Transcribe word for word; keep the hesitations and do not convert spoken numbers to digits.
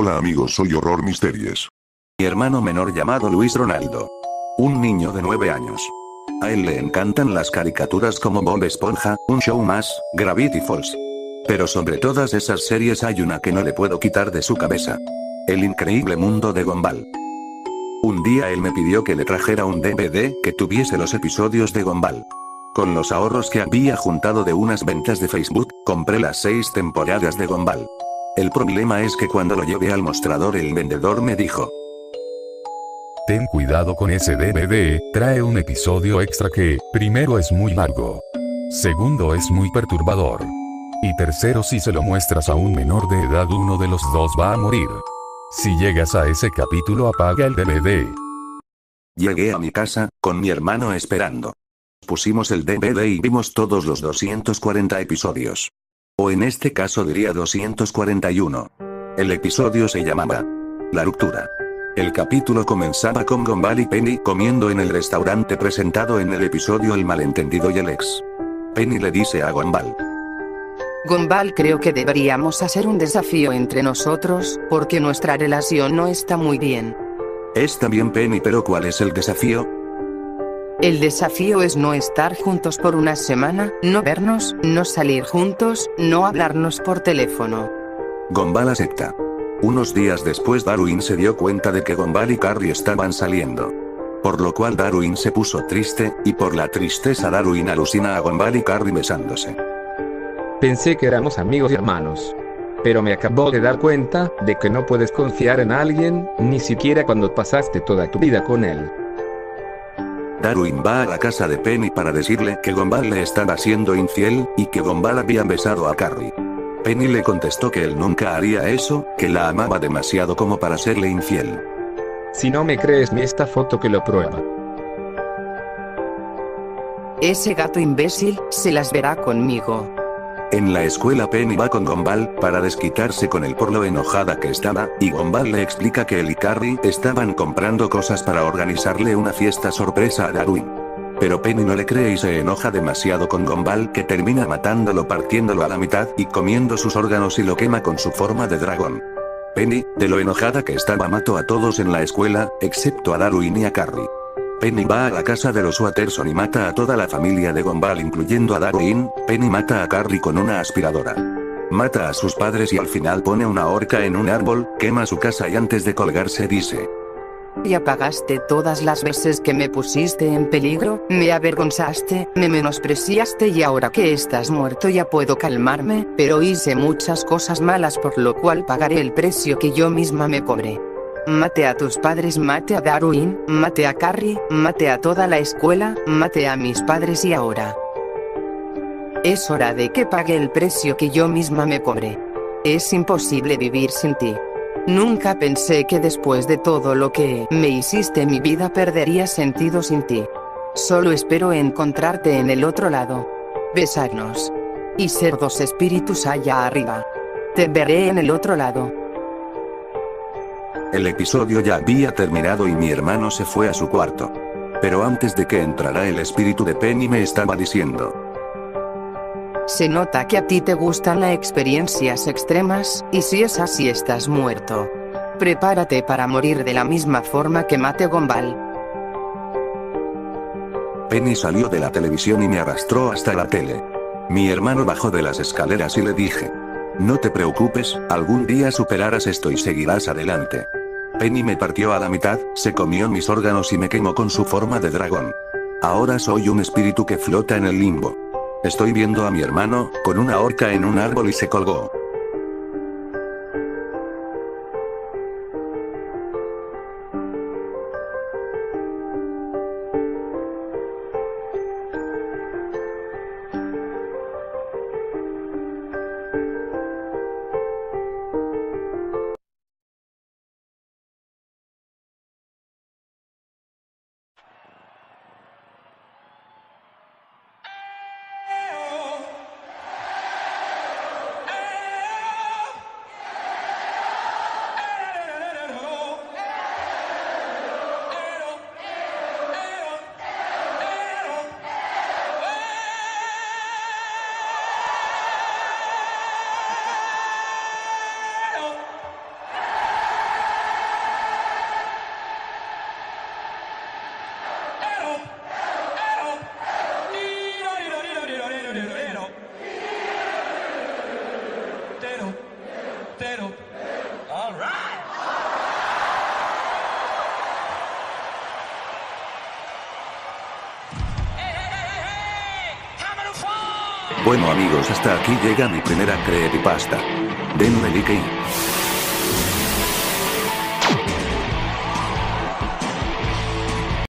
Hola amigos, soy Horror Mysteries. Mi hermano menor llamado Luis Ronaldo. Un niño de nueve años. A él le encantan las caricaturas como Bob Esponja, Un Show Más, Gravity Falls. Pero sobre todas esas series hay una que no le puedo quitar de su cabeza. El increíble mundo de Gumball. Un día él me pidió que le trajera un D V D que tuviese los episodios de Gumball. Con los ahorros que había juntado de unas ventas de Facebook, compré las seis temporadas de Gumball. El problema es que cuando lo llevé al mostrador el vendedor me dijo: ten cuidado con ese D V D, trae un episodio extra que, primero es muy largo. Segundo es muy perturbador. Y tercero, si se lo muestras a un menor de edad uno de los dos va a morir. Si llegas a ese capítulo apaga el D V D. Llegué a mi casa, con mi hermano esperando. Pusimos el D V D y vimos todos los doscientos cuarenta episodios. O en este caso diría doscientos cuarenta y uno. El episodio se llamaba La Ruptura. El capítulo comenzaba con Gumball y Penny comiendo en el restaurante presentado en el episodio El Malentendido y el Ex. Penny le dice a Gumball: Gumball, creo que deberíamos hacer un desafío entre nosotros, porque nuestra relación no está muy bien. Está bien Penny, pero ¿cuál es el desafío? El desafío es no estar juntos por una semana, no vernos, no salir juntos, no hablarnos por teléfono. Gumball acepta. Unos días después Darwin se dio cuenta de que Gumball y Carrie estaban saliendo. Por lo cual Darwin se puso triste, y por la tristeza Darwin alucina a Gumball y Carrie besándose. Pensé que éramos amigos y hermanos. Pero me acabo de dar cuenta de que no puedes confiar en alguien, ni siquiera cuando pasaste toda tu vida con él. Darwin va a la casa de Penny para decirle que Gumball le estaba siendo infiel, y que Gumball había besado a Carrie. Penny le contestó que él nunca haría eso, que la amaba demasiado como para serle infiel. Si no me crees, mi esta foto que lo prueba. Ese gato imbécil se las verá conmigo. En la escuela Penny va con Gumball para desquitarse con él por lo enojada que estaba, y Gumball le explica que él y Carrie estaban comprando cosas para organizarle una fiesta sorpresa a Darwin. Pero Penny no le cree y se enoja demasiado con Gumball, que termina matándolo, partiéndolo a la mitad y comiendo sus órganos, y lo quema con su forma de dragón. Penny, de lo enojada que estaba, mató a todos en la escuela, excepto a Darwin y a Carrie. Penny va a la casa de los Watterson y mata a toda la familia de Gumball incluyendo a Darwin. Penny mata a Carrie con una aspiradora. Mata a sus padres y al final pone una horca en un árbol, quema su casa y antes de colgarse dice: Y apagaste todas las veces que me pusiste en peligro, me avergonzaste, me menospreciaste, y ahora que estás muerto ya puedo calmarme, pero hice muchas cosas malas por lo cual pagaré el precio que yo misma me cobré. Mate a tus padres, mate a Darwin, mate a Carrie, mate a toda la escuela, mate a mis padres y ahora es hora de que pague el precio que yo misma me cobré. Es imposible vivir sin ti. Nunca pensé que después de todo lo que me hiciste mi vida perdería sentido sin ti. Solo espero encontrarte en el otro lado. Besarnos. Y ser dos espíritus allá arriba. Te veré en el otro lado. El episodio ya había terminado y mi hermano se fue a su cuarto. Pero antes de que entrara el espíritu de Penny me estaba diciendo: se nota que a ti te gustan las experiencias extremas, y si es así estás muerto. Prepárate para morir de la misma forma que mate Gumball. Penny salió de la televisión y me arrastró hasta la tele. Mi hermano bajó de las escaleras y le dije: no te preocupes, algún día superarás esto y seguirás adelante. Penny me partió a la mitad, se comió mis órganos y me quemó con su forma de dragón. Ahora soy un espíritu que flota en el limbo. Estoy viendo a mi hermano, con una horca en un árbol y se colgó. Tero. Tero. All right. Hey, hey, hey, hey, hey. Having fun. Bueno amigos, hasta aquí llega mi primera creepypasta. Denle like y...